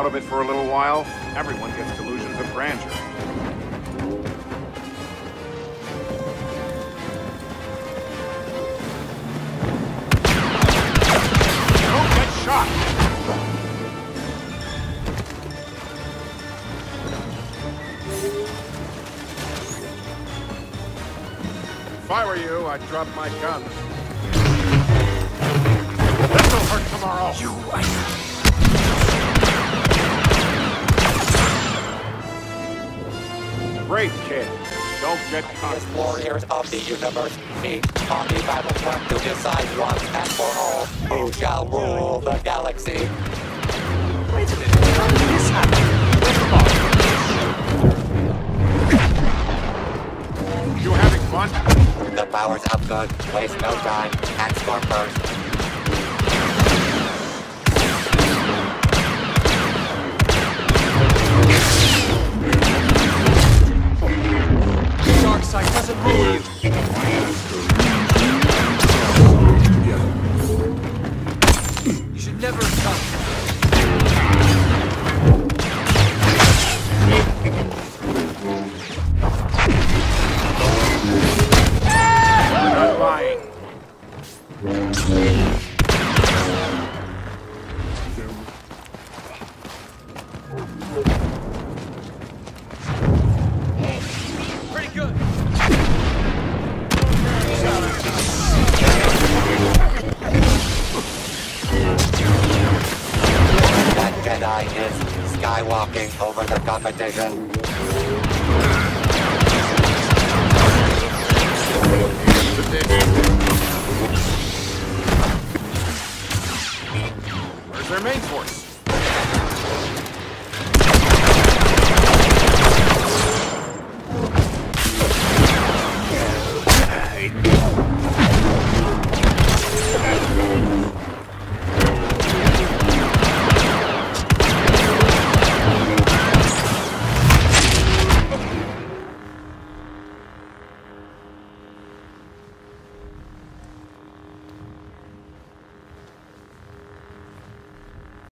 out of it for a little while, everyone gets delusions of grandeur. Don't get shot! If I were you, I'd drop my gun. This'll hurt tomorrow. Great kid. Don't get caught. As warriors of the universe meet on the battlefront to decide once and for all who shall rule the galaxy. Wait a minute, how did this happen? Where's the ball? You having fun? The powers of good waste no time and score first. Dark side doesn't move. You should never have come. Not lying. Pretty good. That Jedi is skywalking over the competition.